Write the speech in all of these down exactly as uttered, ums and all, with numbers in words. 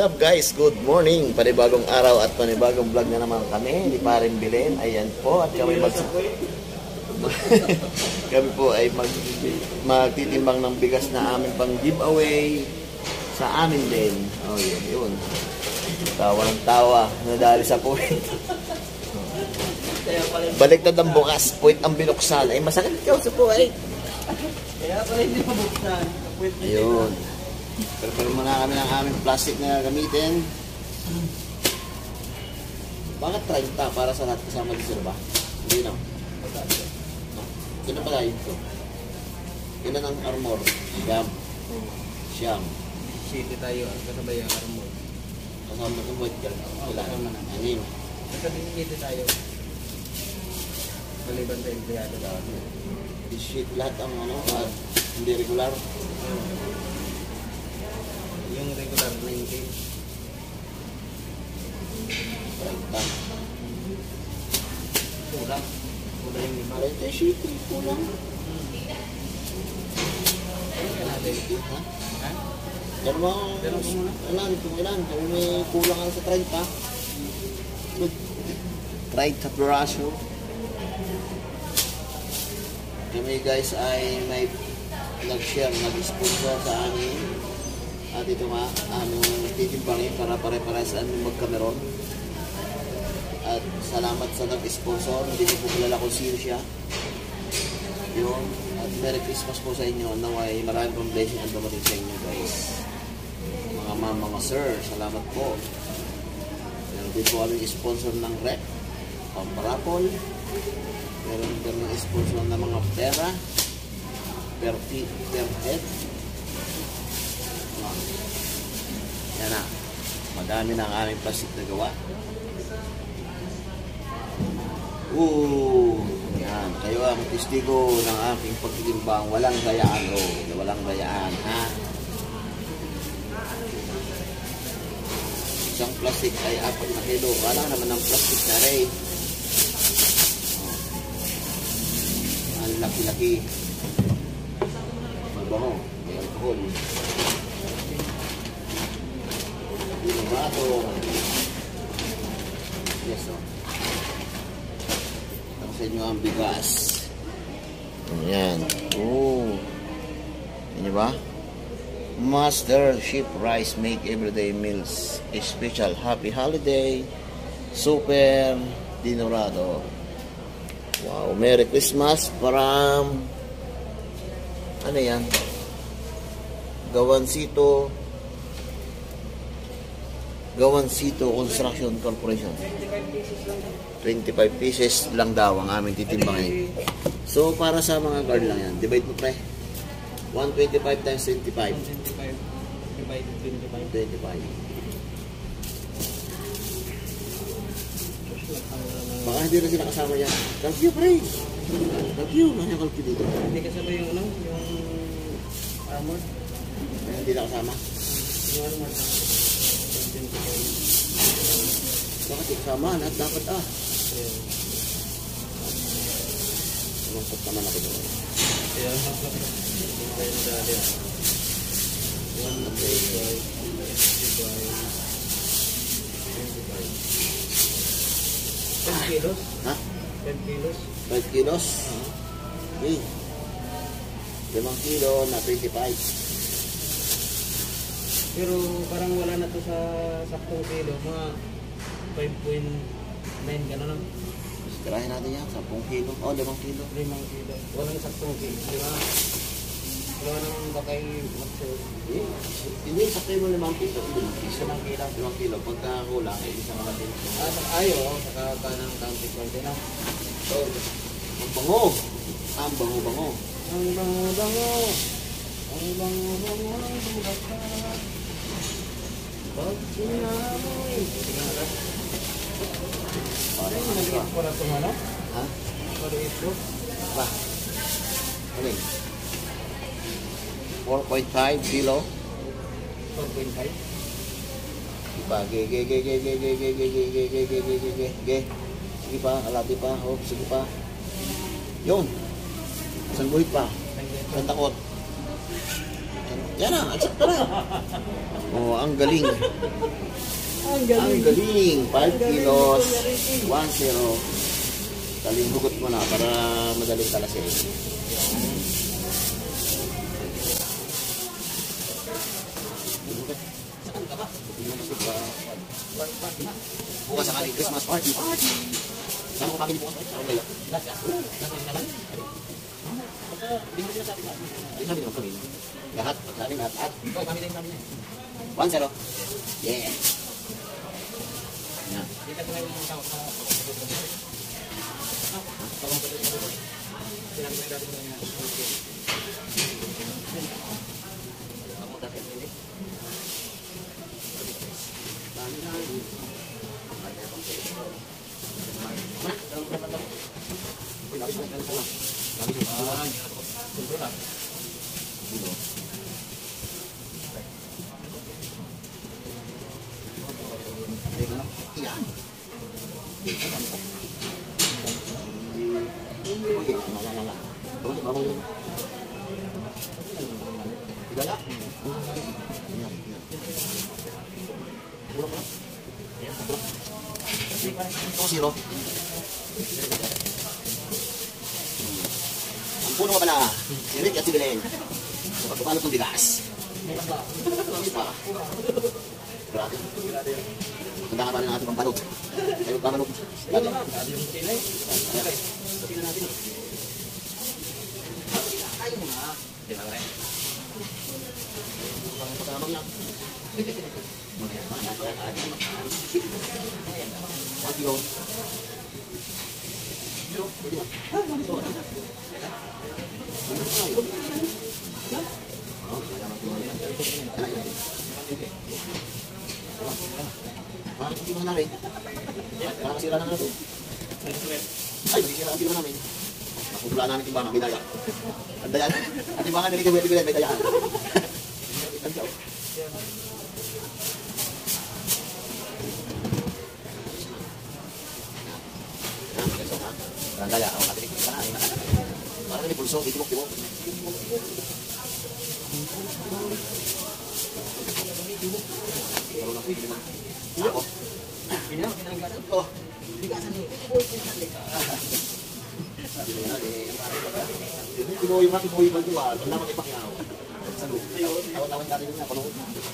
up guys? Good morning! Panibagong araw at panibagong vlog na naman kami. Di pa rin bilhin. Ayan po. At kami mag... kami po ay mag... magtitimbang ng bigas na amin pang giveaway sa amin din. Oh yun, yun. Tawa ng tawa. Nadali sa puwit. Baliktad ang bukas. Puwit ang binuksan. Ay masakit ikaw sa puwit. Kaya pala hindi mabuksan. Ayun. Prepare muna kami ng aming plastic na gamitin. Bakit treinta para sa lahat kasama dito ba? Hindi na. Yun na pala yun to. Yun na ng armor. Siyam. Siyam. City tayo at kasabay ang armor. Kasama ng white girl. Kailangan na. Anim. Kasabay city tayo. Maliban sa empleyado daw. I-sheet lahat ang ano, at hindi regular. Yung regular nineteen. treinta. Kulang. Kulang yung lima. treinta sheet. Kulang. Ha? Ha? Pero mo, Pero mo muna. ilan, kung ilan, kung may kulang ang sa treinta. treinta piraso. Kami guys ay may nag-share, nag-sponsor sa amin. At ito nga, aming titimbangin para pare-pares aming magkameron. At salamat sa nag-sponsor. Hindi ko po kilala kung sino siya. Yun. At Merry Christmas po sa inyo. Naway maraming pang blessing ang dumating sa inyo guys. Mga ma'am, mga sir, salamat po. Meron din po aming sponsor ng rep, pamparapol. Meron din kami sponsor ng mga pera, per, per head. Yan na. Madami na ang aming plastic na gawa. Ooh, yan. Kayo ang testigo ng aking pagtitimbang. Walang gayaan. Oh, walang gayaan. Ha? Isang plastic ay apat na kilo. Wala naman ang plastic na rin. Oh. Ang laki-laki. Mabango. May alcohol. Binabato. Yes, oh. Tapos sa inyo ang bigas. Ayan. Oh. Yan ba? Master Ship Rice make everyday meals. A special happy holiday. Super Dinorado. Wow. Merry Christmas from... Ano yan? Gawancito Gawancito Construction Corporation. twenty-five pieces lang daw ang aming titimbangin. So para sa mga guard lang yan. Divide mo pre. one twenty-five times twenty-five. twenty-five. Divide twenty-five. twenty-five. Baka hindi na sila kasama yan. Kalkyo pre. Kalkyo. Kanya kalkyo dito. Hindi kasabay yung ano? Yung armor? Ay, hindi na kasama. Yung armor. Bakit yung kasama? Lahat dapat ah. Ayan. Lumangkot naman ako doon. Ayan. Ayan dali. one twenty-five. twenty-five. twenty-five. ten kilos? Ha? ten kilos? five kilos? Okay. limang kilo na twenty-five. Pero parang wala na to sa saktong kilo. Mga five point nine gano'n lang. Tirahin natin yan. ten kilo. O, oh, limang kilo. limang kilo. Walang saktong kilo. Di ba? Wala nang bakay mag-show. Eh, hindi, sakay mo limang kilo. limang kilo. limang kilo. limang kilo. Pagka kulang, eh, isang natin. Ah, sa ayo. Saka ka ng county konti na. So, ang bango. Ang bango-bango. Ang bango-bango. Ang bango-bango ng bulaklak. Pag sinamoy. Tingnan natin. Ay, maliit ko na ito ano? Ha? Maliit ko. Pa. Ano yun? four point five kilo. four point five. Diba? Ge, ge, ge, ge, ge, ge, ge, ge, ge, ge, ge, ge, ge, ge, ge, ge. Sige pa, alati pa. Oh, sige pa. Yun. Isang guhit pa. Isang takot. Yan na, alsak ka na. Oh, ang galing. Ang Ang galing. five kilos. one zero. Taling hugot mo na para madaling talasin. Bukas sakali Christmas party. Party. Saan ko kami bukas? Ano kayo? Hindi sabi naman kami. Lahat. Sabi lahat. Lahat. one zero. Yeah. Yan. Ito zero. Ang puno ka pa na. Sirik at sibiling. So, pagpapalot ng bigas. Grabe. Maganda ka pa rin ang ating pampalot. Ayaw pa manok. Grabe. Ayaw mo nga. Di ba rin? Ang pagkamang lang. What you Parang hindi mo namin. Parang masira na nga ito. Ay, masira ang timbangan namin. Nakupula namin timbangan, may daya. Ang daya. Ang timbangan nilito, may dayaan. Ang daya. Daya, ako natin ikot na. Parang may pulso, itibok-tibok. Ako. Oh. Tinuloy yung mga tinuloy yung duwa. Wala naman ipakyaw. Sa loob. Tawag-tawag natin yung nakulong.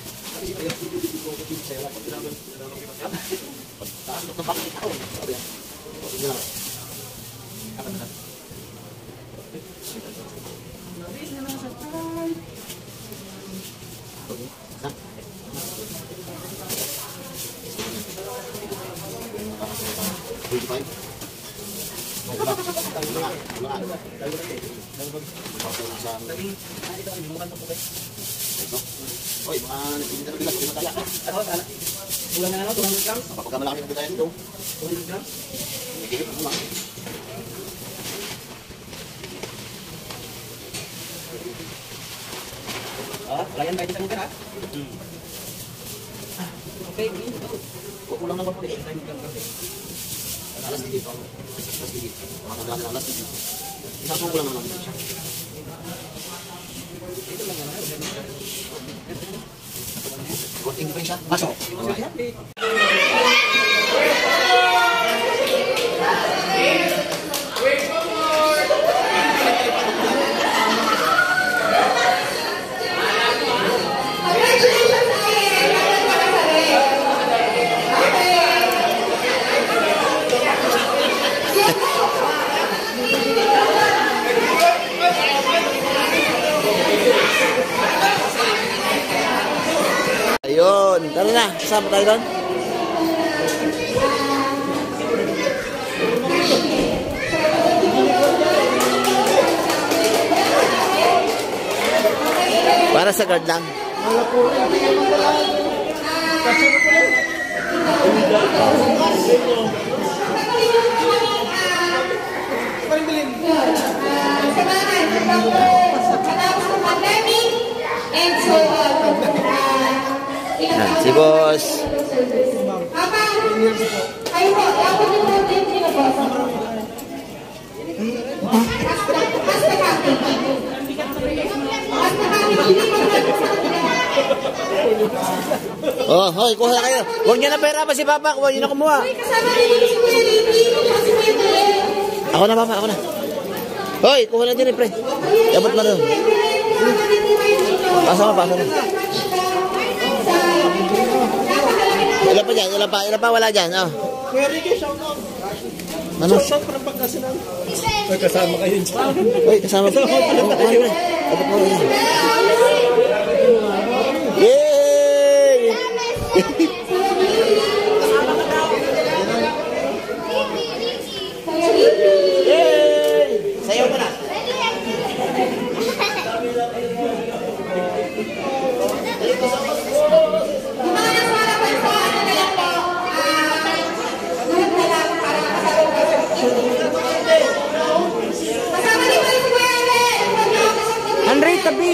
Taas ng bakit ako. Sabi yan. Sabi yan. Apa na? twenty-five. Oy, mga hindi na bigas, hindi na kaya. Bulan na ano, two hundred grams? Kapagkamalaki ng bitayan ito. two hundred grams? Ikikip mo lang. Ah, layan kayo sa mga ha? Okay, Kukulang naman po eh. Alas digit. Alas digit. Makakagana ng alas digit. Isang kukulang naman namin siya. Konting diferensya. Pasok. Alright. Ayun, tara na, kasama tayo doon. Para sa guard lang. Yan, si boss. Papa, ay po, ako din po din sino po. Basta, basta kami. Basta kami, hindi mo Oh, hoy, kuha na kayo. Huwag niyo na pera pa si Papa. Huwag niyo na kumuha. Kasama din si Kuya Ricky. Kasi Kuya Ricky. Ako na, Papa. Ako na. Hoy, kuha na din eh, pre. Abot na doon. Pasa mo, pasa mo. Ilan pa dyan? Ilan pa? Ilan pa? Wala dyan. Oh. Kuya Ricky, shout out. Ano? Shout out para pagkasinan. Ay, kasama kayo dyan. Hoy, kasama pa. Abot mo yan. Yay! Yay! Sayaw mo na. Andre, tabi.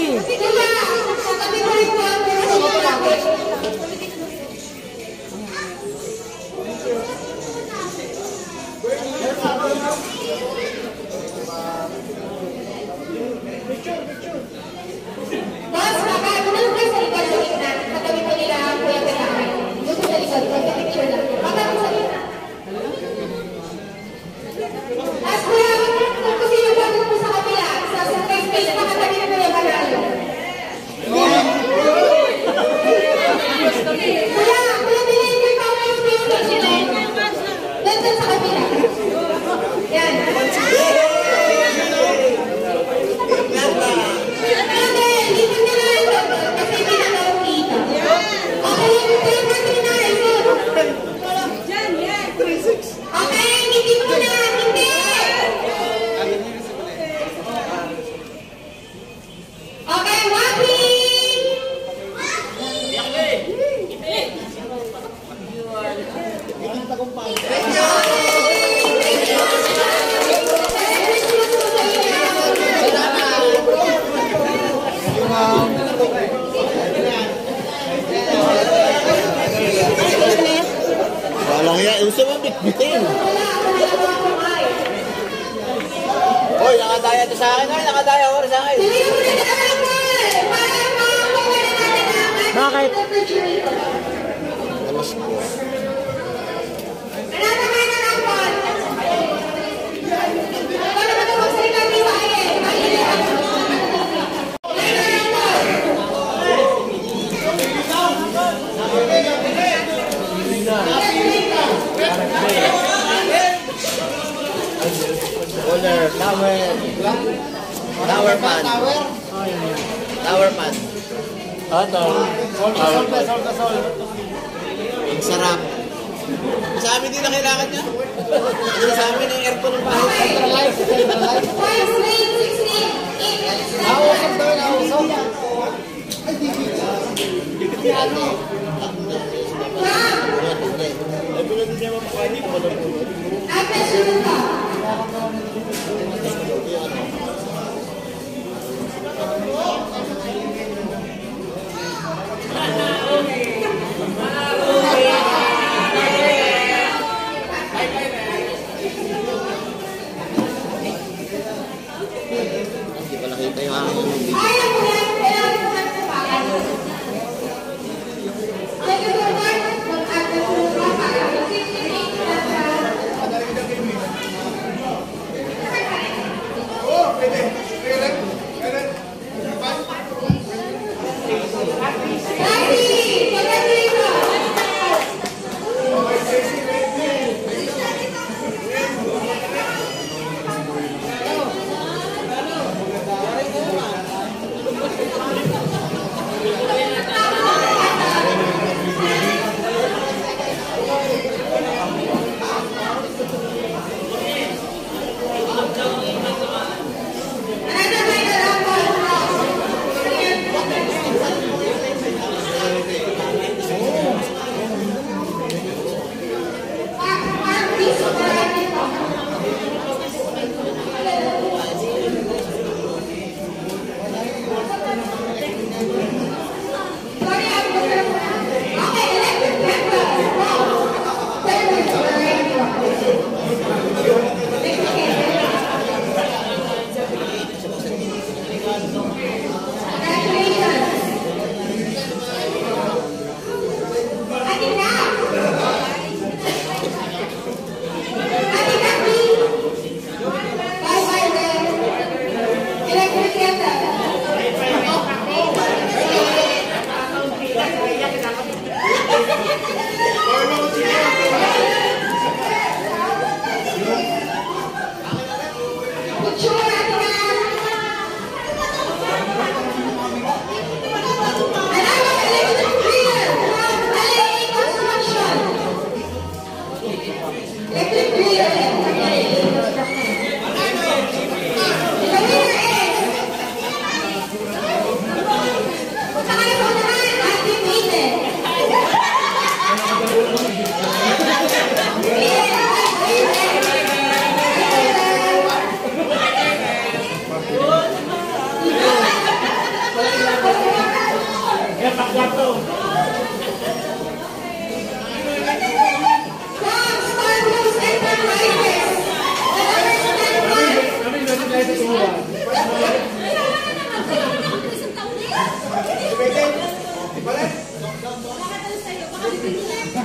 Walang yan. Gusto mo bitbitin. Hoy, nakadaya ito sa akin. Hoy, nakadaya ako sa akin. Bakit? Damas ko. Owner, tower. Tower pan. Tower pan. Ah, tower. Tower pan. Ang sarap. Sa amin din na kailangan niya. Kasi sa amin yung aircon ng bahay. Centralize. Centralize. Nausap daw, nausap. Ay, di kita. Di kita ano. Ay, pula din niya mapakain ko. Hindi pa nakita yung aking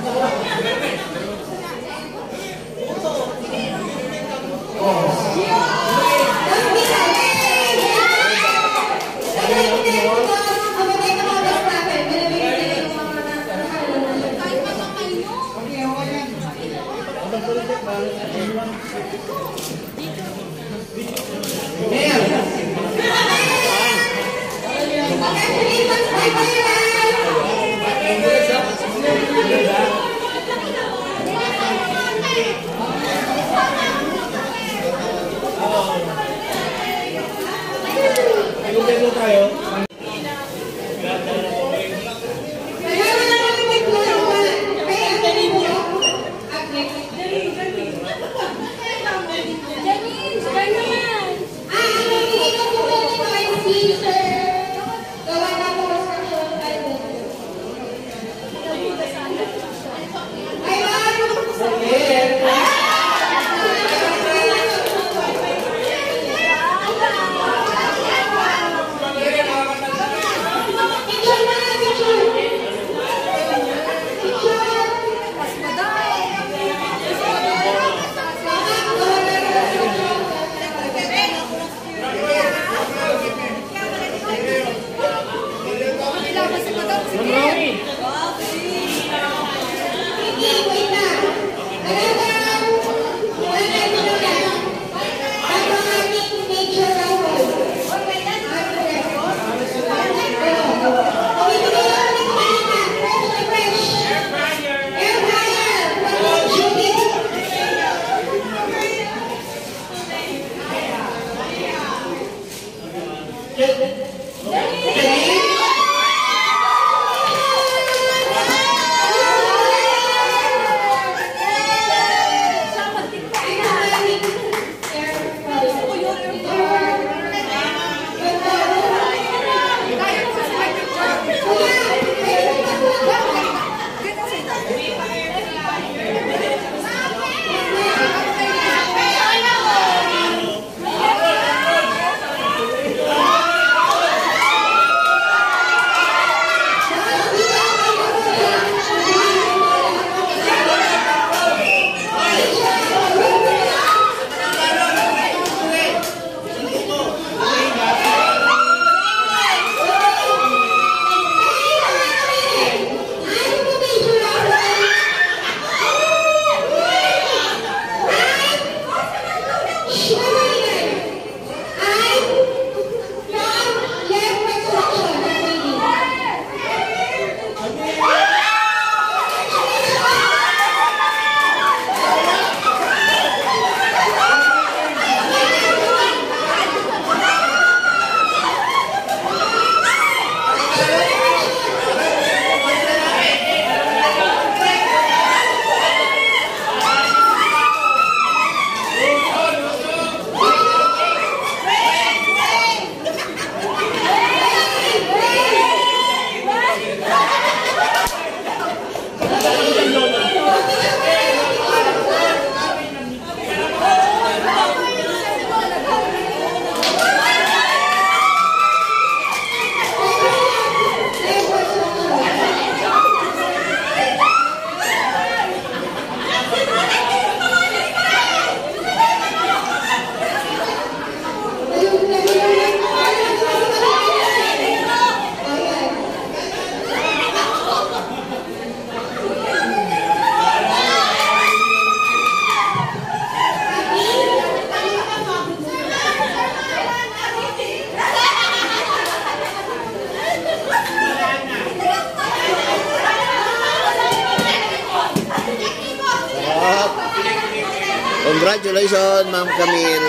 Congratulations, Ma'am Camille.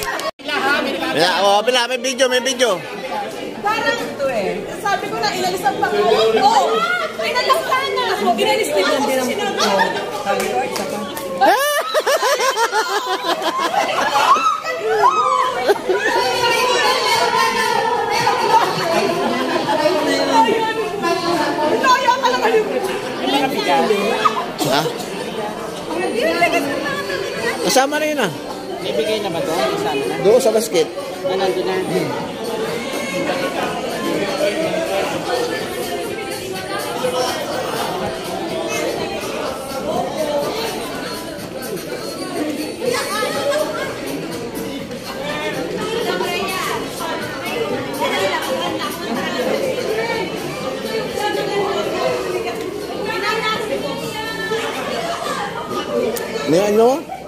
Yeah, oh, pila, may video, may video. Parang ito eh. Sabi ko na, inalis ang pangalan. Oo! Inalis ka na! Inalis din lang din ang pangalan. Sabi ko, isa pa. Laya ka lang kayo. Ha? Kasama na yun ah. Ibigay na ba ito? Kasama na? Doon sa basket. Ah, nandun na. Hmm. May ano?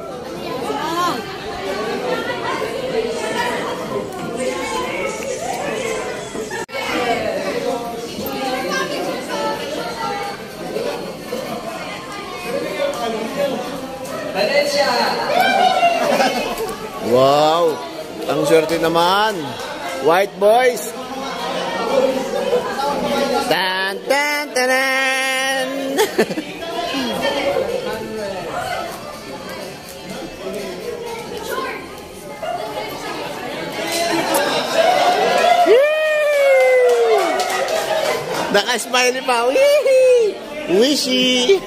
Wow! Ang swerte naman! White boys! Tan tan tanan! Naka-smiley pa! Wee! Wishy!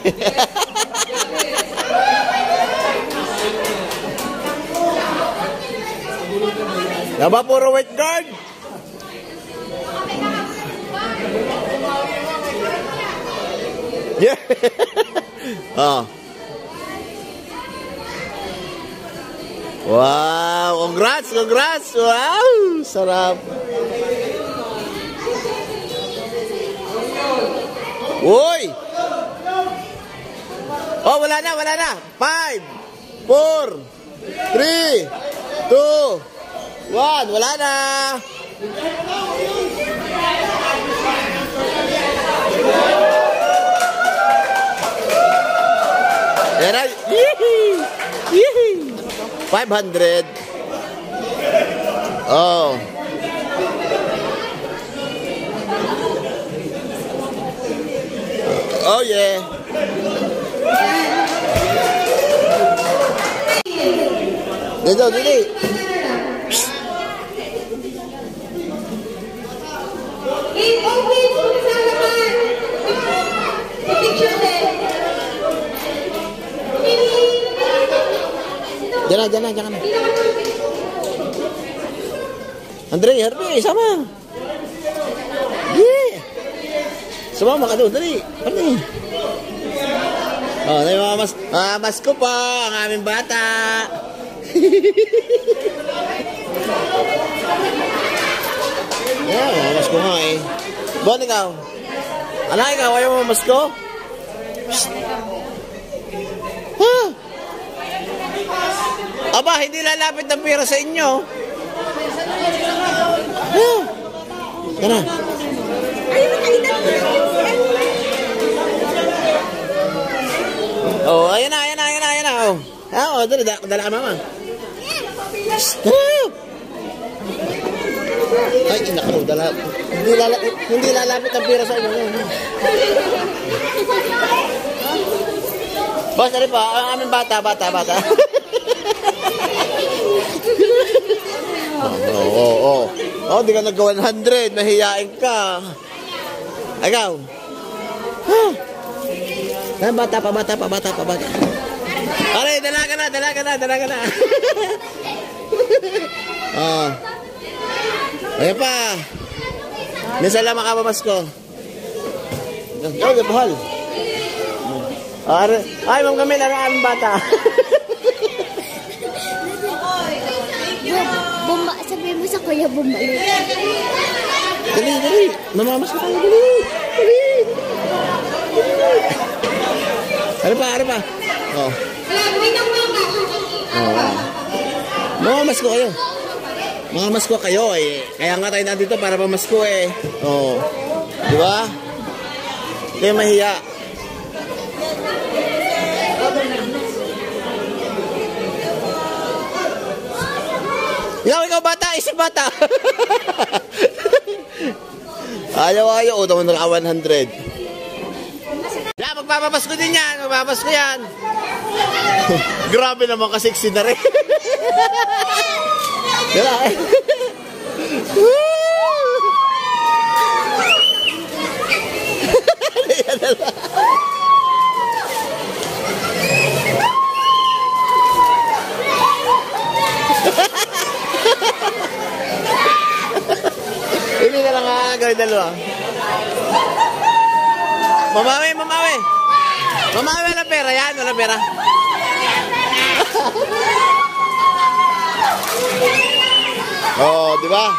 Naba puro white guard. Yeah. Oh. Wow, congrats, congrats. Wow, sarap. Uy. Oh, wala na, wala na. Five, four, three, two, one, wala na. Era, yee, yee. five hundred. Oh. Oh yeah. Dito, dito. Jangan, jangan, jangan. Andre, Harvey, sama. Yeah. Sumama ka doon, dali. Dali. Oh, may mga mas, ah, masko po, ang aming bata. Yeah, mga masko nga eh. Bon, ikaw. Ano ikaw, ayaw mo masko? Huh? Aba, hindi lalapit ng pera sa inyo. Huh? Tara. Oh, ayan na, ayan na, ayan na, ayan na. Oh, ah, oh, dala, dala ka mama. Ay, naku, dala. Hindi, lala, hindi lalapit ang pera sa inyo. Boss, ano pa? Ang aming bata, bata, bata. Oo, oo, oo. Oh, di ka nag one hundred. Mahiyain ka. Ikaw. Huh? Ah, bata pa, bata pa, bata pa, bata. Aray, dala ka na, dala ka na, dala ka na. Oh. Ayan pa. Minsan lang makapamas ko. Oh, gabahal. Ay, ay, ma'am kami lang ang bata. Bumba, sabihin mo sa kuya bumalik. Dali, dali. Mamamas na tayo, dali. Dali. Ano pa, ano pa? Oh. Oh. Mamamas ko kayo. Mamamas ko kayo eh. Kaya nga tayo nandito para mamasko eh. Oh. Di ba? Kaya mahiya. Ikaw, ikaw bata, isip bata. Ayaw, ayaw. O, tama na ka one hundred. Yeah, magpapapasko din yan. Magpapasko yan. Grabe naman kasiksi na rin. Dala eh. Dala. Hindi na lang nga gawin dalawa. Mamawi, mamawi. Mamawi, wala pera yan, wala pera. Oh, di ba?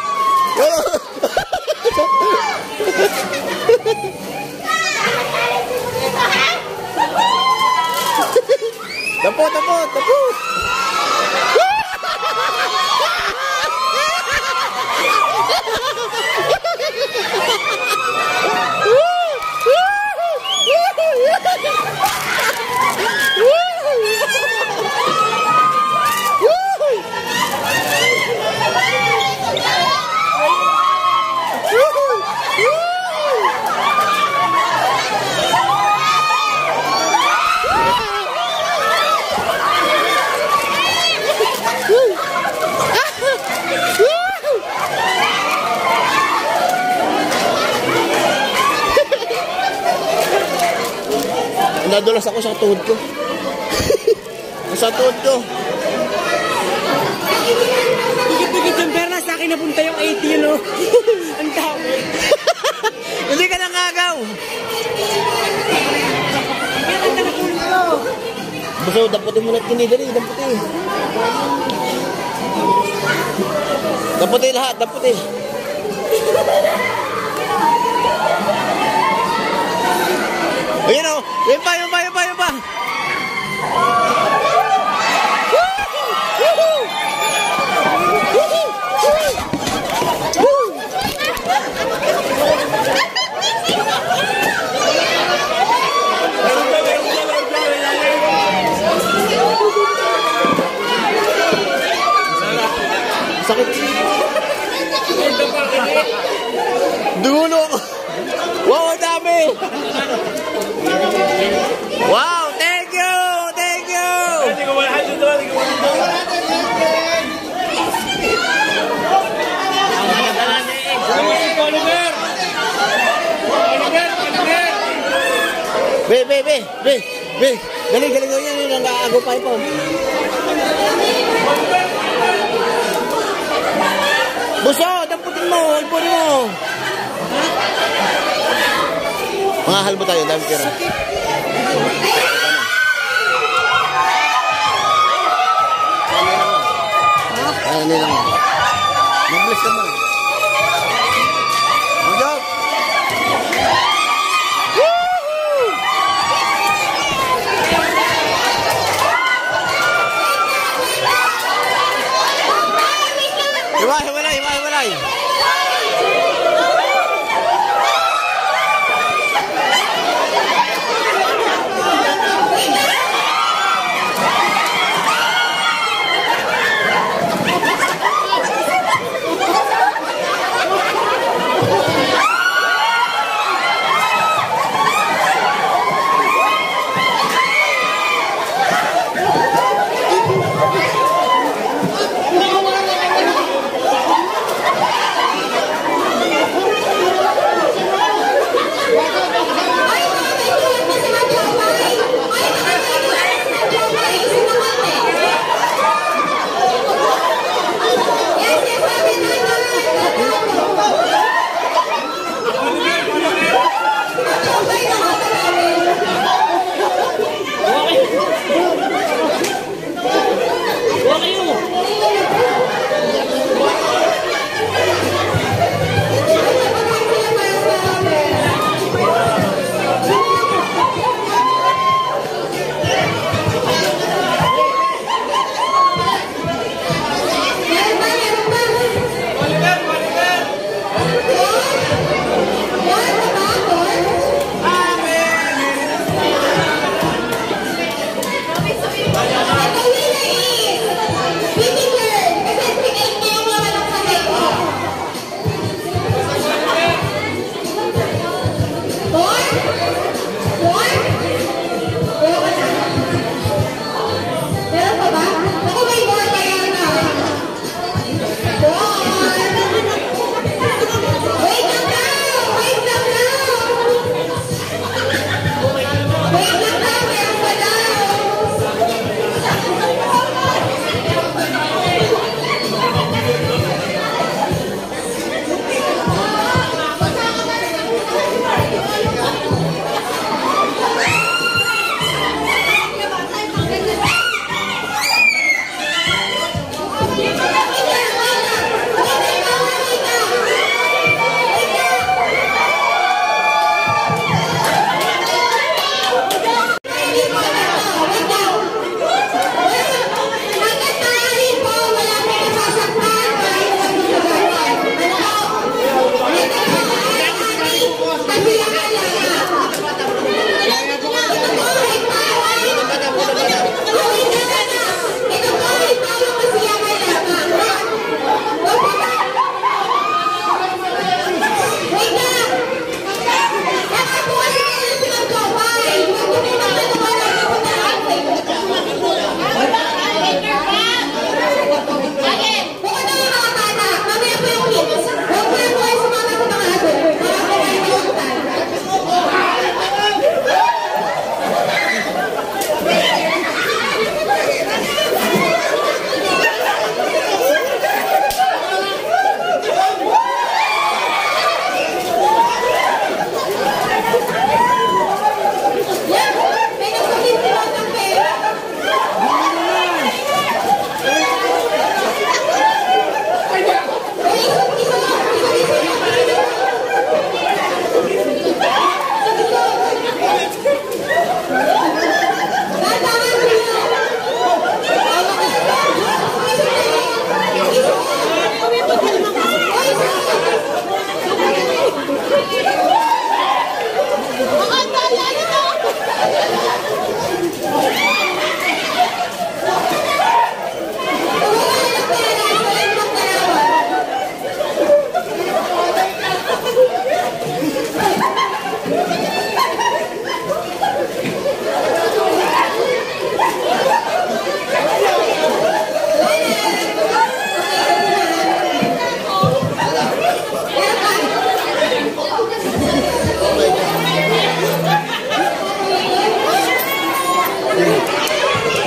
Dapat Tapo, tapo, tapo. Nadulas ako sa tuhod ko. Sa tuhod ko. Dikit-dikit yung perna, sa akin napunta yung eighty, you know. Ang dami. Hindi ka nangagaw. Kaya ang talagang ko. Buso, damputin mo na tinidari. Damputin. Damputin lahat. Damputin. Ayan o. Yun pa, yun pa, yun pa, yun pa. Sakit. Dulo. Wow, ang dami. Wow, thank you, thank you. Be, be, be, be, be. Galing, galing yan yun. Ang agupay po. Buso, damputin mo, halpunin mo. Mga halbo tayo, dami pera. Ayan nila mo. Mag-bless ka mo. Mag-job. Hiwalay, hiwalay, hiwalay.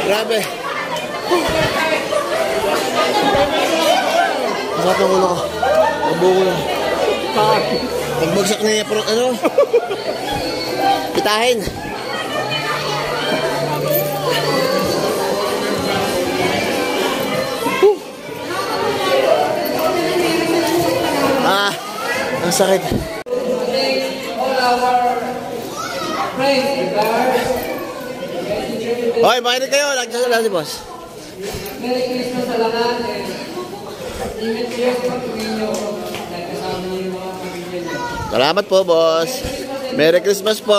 Grabe. Masakit ang ulo ko. Mabuko na. Pagbagsak na niya, ano? Pitahin. Ah, ang sakit. Hoy, makinig kayo. Nagsasalasi, boss. Merry Christmas sa lahat. Ingat kayo sa pag-uwi nyo. Dahil kasama nyo yung mga pamilya nyo. Salamat po, boss. Merry Christmas po.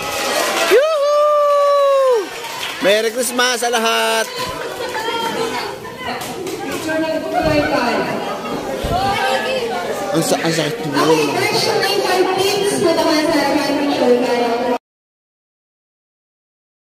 Yoo-hoo! Merry Christmas sa lahat. Picture na ito po tayo. Ang, sa ang sakit. Okay, attention nine five please. Mataman sa harapan ng show tayo.